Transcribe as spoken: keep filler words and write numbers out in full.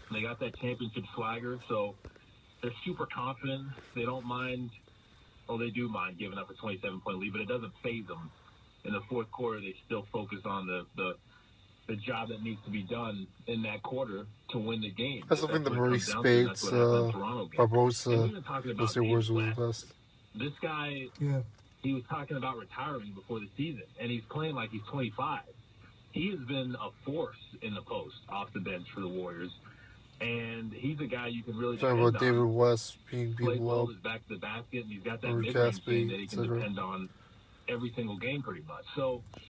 They got that championship swagger, so they're super confident. They don't mind. Well, they do mind giving up a twenty-seven point lead, but it doesn't phase them. In the fourth quarter, they still focus on the, the the job that needs to be done in that quarter to win the game. I still think the That's what it Murray comes down to, and that's Spades, what happened in uh, the Toronto game. And Barbosa, we've been talking those about their words Dave was the West. best. This guy, Yeah. he was talking about retiring before the season, and he's playing like he's twenty-five. He has been a force in the post off the bench for the Warriors, and he's a guy you can really Talking depend about David on. West being Play beat well, up, is back to the basket, and he's got that Murray mid-range Caspi, game that he et can cetera. depend on every single game pretty much. So